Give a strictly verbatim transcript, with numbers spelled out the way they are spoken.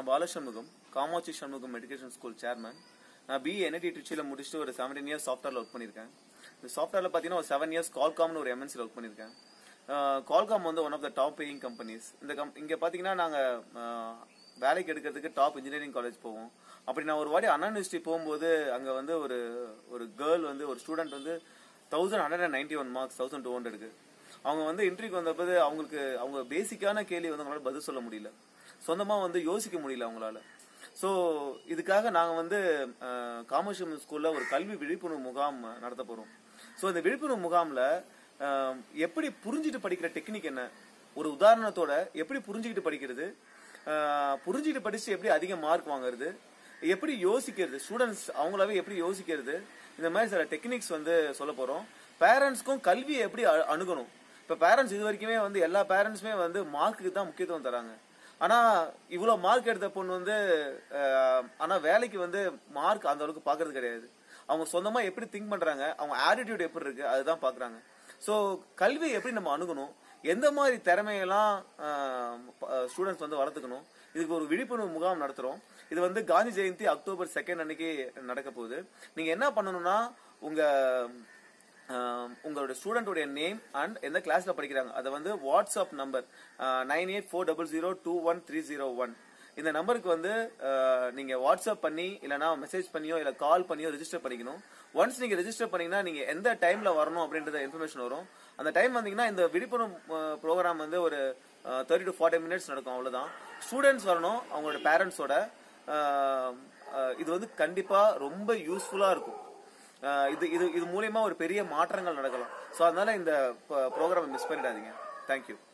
நான் Balashanmugam, Kamatchi Shanmugam medication school chairman. நான் BE NIT ட்ரிச்சியில் முடிச்சுட்டு ஒரு செவன்டீன் இயர்ஸ் சாஃப்ட்வேரில் ஒர்க் பண்ணியிருக்கேன். இந்த சாஃப்ட்வேரில் பார்த்தீங்கன்னா ஒரு செவன் இயர்ஸ் கால்காம்னு ஒரு எம்என்சியில் ஒர்க் பண்ணியிருக்கேன். கால்காம் வந்து one of the top paying companies. இந்த கம் இங்கே பார்த்தீங்கன்னா நாங்கள் வேலைக்கு எடுக்கிறதுக்கு டாப் இன்ஜினியரிங் காலேஜ் போவோம். அப்படி நான் ஒரு வாட்டி அண்ணா யூனிவர்சிட்டி போகும்போது அங்கே வந்து ஒரு ஒரு கேர்ள் வந்து ஒரு ஸ்டூடெண்ட் வந்து thousand hundred and ninety one marks thousand two ஹண்ட்ரடுக்கு அவங்க வந்து இன்டர்வியூக்கு வந்தபோது அவங்களுக்கு அவங்க பேசிக்கான கேள்வி வந்து அவங்களால பதில் சொல்ல முடியல, சொந்தமாக வந்து யோசிக்க முடியல அவங்களால. ஸோ இதுக்காக நாங்கள் வந்து காமர்ஸ் ஸ்கூலில் ஒரு கல்வி விழிப்புணர்வு முகாம் நடத்த போகிறோம். ஸோ இந்த விழிப்புணர்வு முகாமில் எப்படி புரிஞ்சுட்டு படிக்கிற டெக்னிக் என்ன, ஒரு உதாரணத்தோட எப்படி புரிஞ்சுக்கிட்டு படிக்கிறது, புரிஞ்சுக்கிட்டு படிச்சு எப்படி அதிக மார்க் வாங்குறது, எப்படி யோசிக்கிறது, ஸ்டூடெண்ட்ஸ் அவங்களாவே எப்படி யோசிக்கிறது, இந்த மாதிரி சில டெக்னிக்ஸ் வந்து சொல்ல போகிறோம். பேரண்ட்ஸ்க்கும் கல்வியை எப்படி அணுகணும். இப்போ பேரண்ட்ஸ் இது வரைக்குமே வந்து எல்லா பேரண்ட்ஸுமே வந்து மார்க்குக்கு தான் முக்கியத்துவம் தராங்க. ஆனால் இவ்வளோ மார்க் எடுத்த பொண்ணு வந்து ஆனால் வேலைக்கு வந்து மார்க் அந்த அளவுக்கு பார்க்கறது கிடையாது. அவங்க சொந்தமாக எப்படி திங்க் பண்ணுறாங்க, அவங்க ஆட்டிடியூட் எப்படி இருக்கு அதுதான் பார்க்குறாங்க. ஸோ கல்வியை எப்படி நம்ம அணுகணும், எந்த மாதிரி திறமையெல்லாம் ஸ்டூடெண்ட்ஸ் வந்து வளர்த்துக்கணும், இதுக்கு ஒரு விழிப்புணர்வு முகாம் நடத்துகிறோம். இது வந்து காந்தி ஜெயந்தி அக்டோபர் செகண்ட் அன்னைக்கு நடக்க போகுது. நீங்கள் என்ன பண்ணணும்னா உங்கள் உங்களோட ஸ்டூடெண்டோடைய நேம் அண்ட் எந்த கிளாஸ்ல படிக்கிறாங்க அதை வந்து WhatsApp number nine eight four double zero two one three zero one இந்த நம்பருக்கு வந்து நீங்க வாட்ஸ்அப் பண்ணி இல்லைனா மெசேஜ் பண்ணியோ இல்லை கால் பண்ணியோ ரெஜிஸ்டர் பண்ணிக்கணும். ஒன்ஸ் நீங்க ரெஜிஸ்டர் பண்ணீங்கன்னா நீங்க எந்த டைம்ல வரணும் அப்படின்றத இன்ஃபர்மேஷன் வரும். அந்த டைம் வந்தீங்கன்னா இந்த விழிப்புணர்வு ப்ரோக்ராம் வந்து ஒரு தேர்ட்டி டு ஃபார்ட்டி மினிட்ஸ் நடக்கும், அவ்வளவுதான். ஸ்டூடெண்ட்ஸ் வரணும் அவங்களோட பேரண்ட்ஸோட. இது வந்து கண்டிப்பா ரொம்ப யூஸ்ஃபுல்லா இருக்கும். இது இது இது மூலியமா ஒரு பெரிய மாற்றங்கள் நடக்கலாம். ஸோ அதனால இந்த ப்ரோக்ராம் மிஸ் பண்ணிடாதீங்க. தேங்க்யூ.